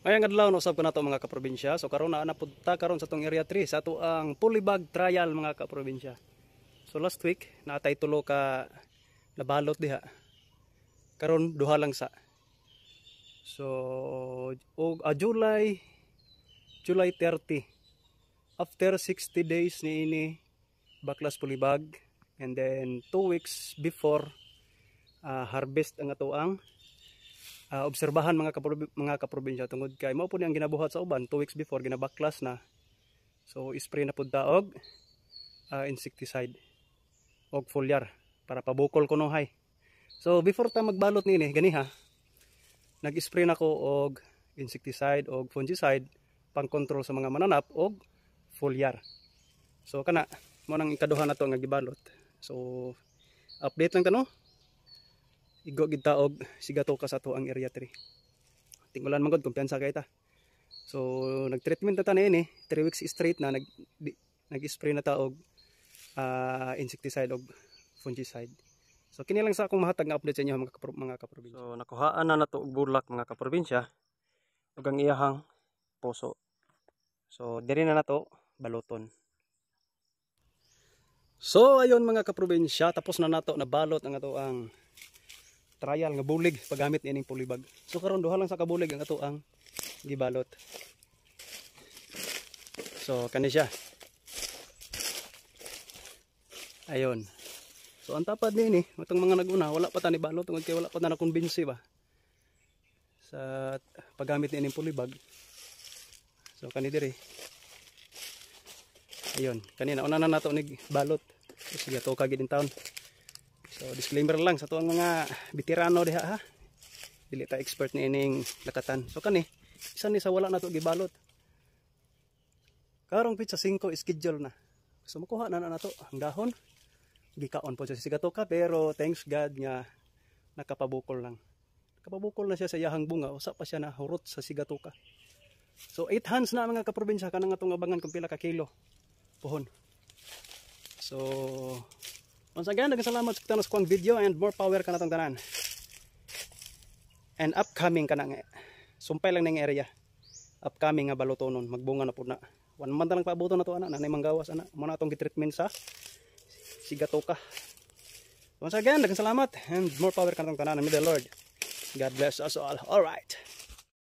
Ngayong adlaw no usab ko nato mga kaprobinsya. So karon na napunta karon sa tong area 3 sa ato ang polybag trial mga kaprobinsya. So last week natay tulo ka nabalot diha. Karon duha lang sa. So July 30. After 60 days ni ini baklas polybag, and then 2 weeks before harvest ang ato ang obserbahan mga kaprobinsya tungod kay mao po ni ang ginabuhat sa uban 2 weeks before ginabaklas na. So spray na pud ta og insecticide og foliar para pabukol kuno hay. So before ta magbalot nini ganiha nag-spray na ko og insecticide og fungicide pang control sa mga mananap og foliar. So kana mo nang ikaduha na to nga gibalot. So update lang ta no. Igo gid ta og sigatoka sa to ang area 3. Tingulan man gud kumpiyansa kay ta. So nag-treatment na ta ni 3 weeks straight na nag-spray na ta og insecticide og fungicide. So kini lang sa akong mahatag nga update sa inyo mga kaprobinsya. So nakuhaan na nato og bulak mga kaprobinsya ug ang iyahang puso. So diri na nato baluton. So ayon mga kaprobinsya, tapos na nato na balot ang ato ang trial nga bulig paggamit niining polybag. So karon duha lang sa kabulig ang ato ang gibalot. So kani siya. Ayon. So ang tapad niini, matong mga naguna wala pa ta ni balot tungod kay wala pa ta na kumbinsi ba sa paggamit niining polybag. So kani diri. Ayon, kanina una na nato ni balot. Sige to kagid in town. So disclaimer lang sa tuang mga veterano diha ha. Dili ta expert ni ining lakatan. So kani isa ni sa wala nato gibalot. Karong pitsa 5 schedule na. So makuha na nato ang dahon. Gikaon po siya sa sigatoka pero thanks God nga nakapabukol lang. Nakapabukol na siya sa yahang bunga, usa pa siya na hurot sa sigatoka. So 8 hands na mga kaprobinsya kanang atong abangan kung pila ka kilo puhon. So once again, nagkasalamat sa tanos kong video and more power ka na itong tanan. And upcoming ka na nga. Sumpay lang na yung area. Upcoming nga balutonon. Magbunga na po na. 1 month na lang paabuto na ito, anak. Nanay manggawas, anak. Muna itong gitreatment sa sigatoka. Once again, nagkasalamat and more power ka na itong tanan. May the Lord. God bless us all. Alright.